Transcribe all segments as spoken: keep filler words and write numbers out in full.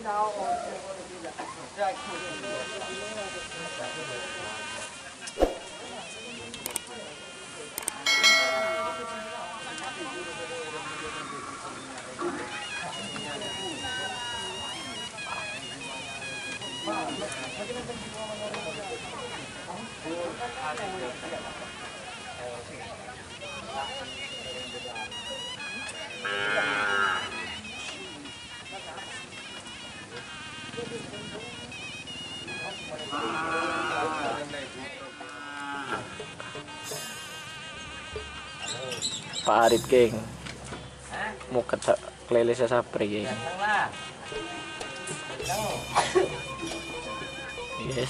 Pak Arif geng mukat playlist sa pre geng. Yes.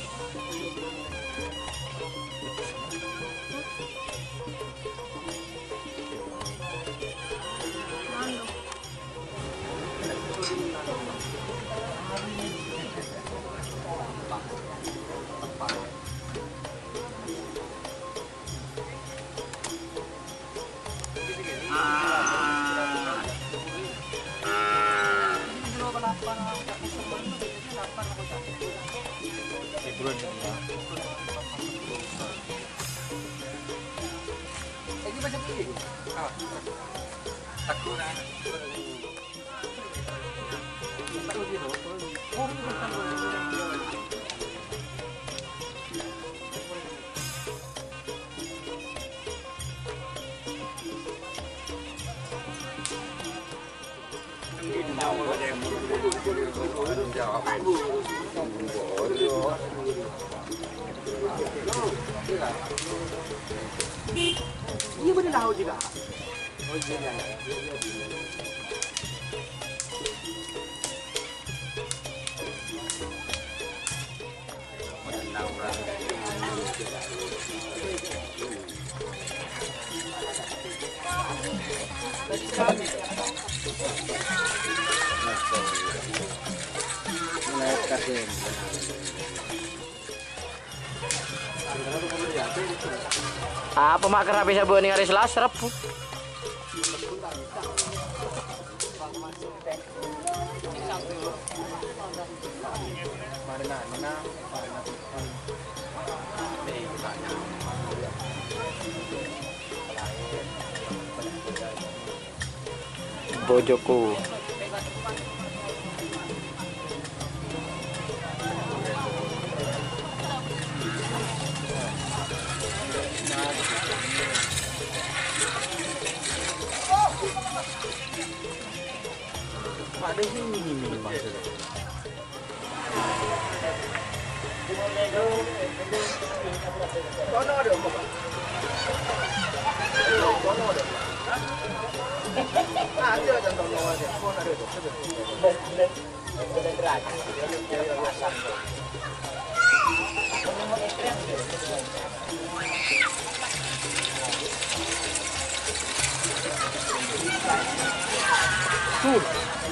Ini boleh laut juga. Oh iya. Apa mak kerap bisa buat nih hari Selasa Rabu? Bojoku. Ada sini ini maksudnya. Kono ada apa? Kono ada. Ah, ada aja kono ada. Kono ada itu. Bener. Bener gerak. Dia pasang. Tuh.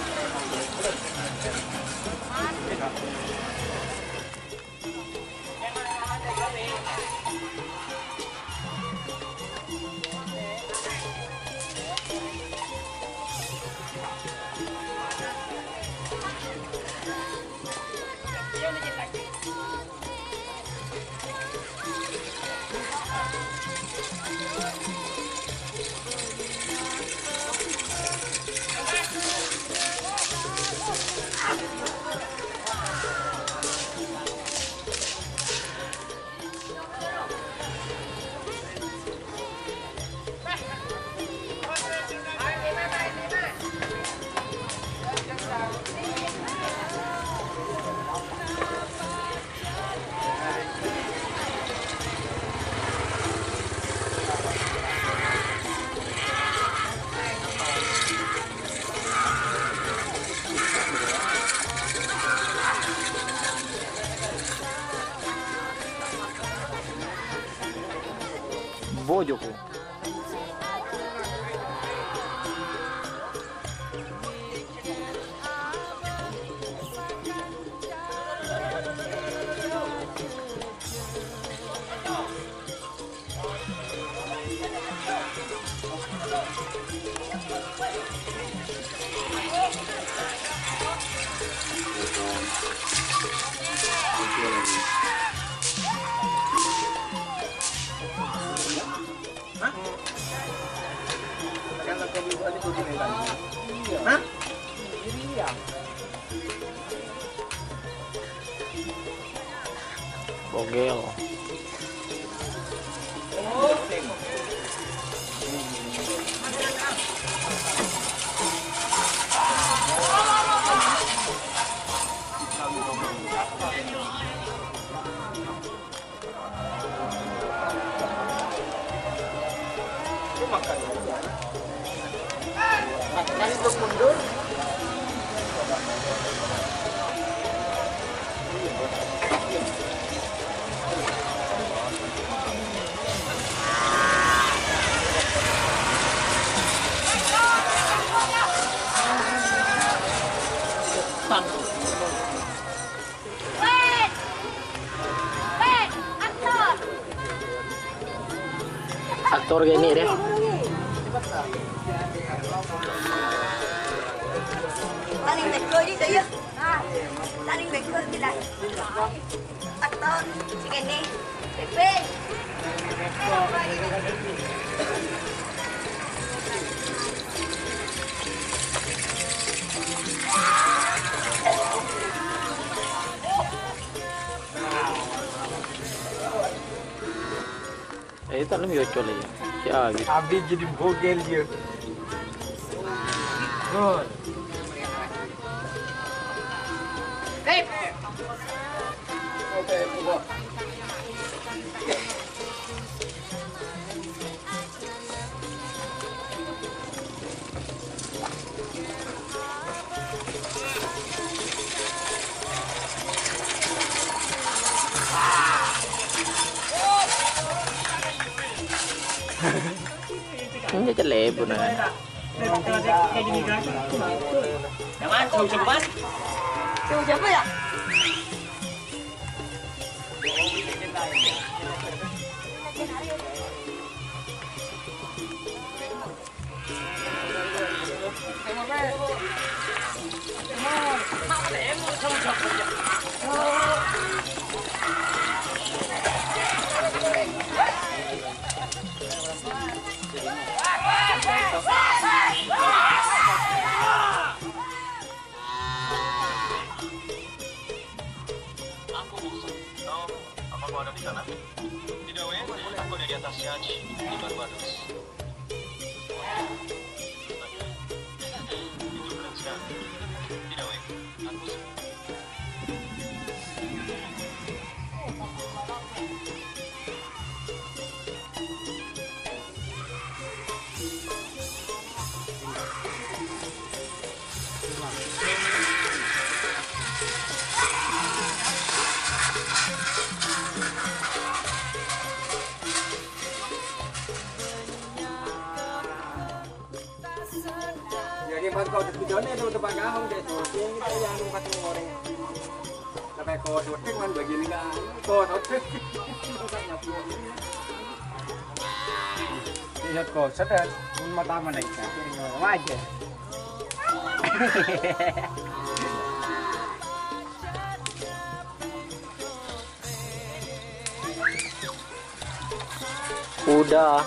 Bojoku. Bogel. Makan itu mundur. Wait! Wait! Aktor! Aktor gini deh. Taning beko di saya. Taning beko tidak. Aktor segini. Pepe. Eh, itu tanam yocol ya. Ya, gitu. Abdi jadi bogel dia. Good. Hey! Oke, buka. Ini celeb na. Naman, coba Cuma siapa ya? Apa ada di sana? Tidak, Wen. Aku ada di atas Yacht di Barbados. Itu keren sekali. Tidak, Wen. Aku Jadi pas kau di videonya itu tempat kahong deh tuh, kita yang numpas goreng. Tapi kau sotek man begini kan, kau sotek. Lihat kau sotek, mun mata mana itu, kiri aja. Udah.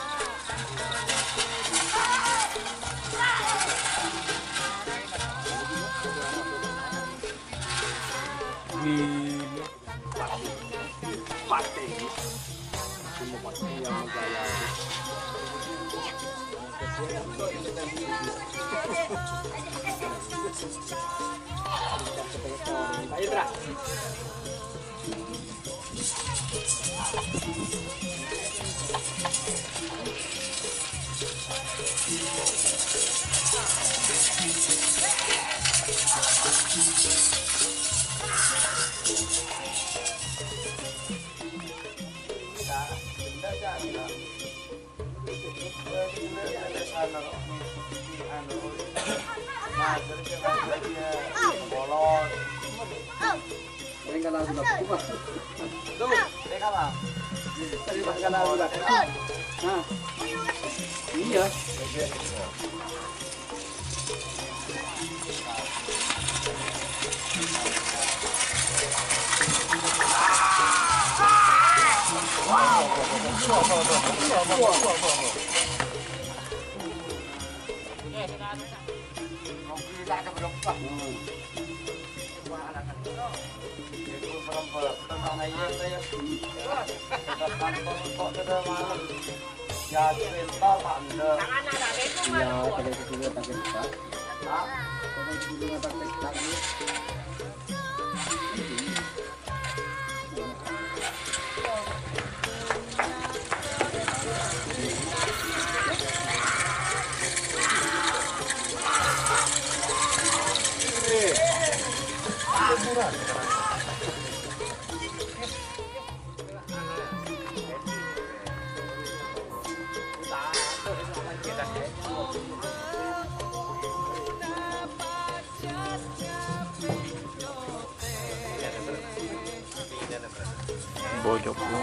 Gila. Pate. Semua pate yang bergaya. Ayo, Tra. Iya. tak ada berapa. Bojok lu.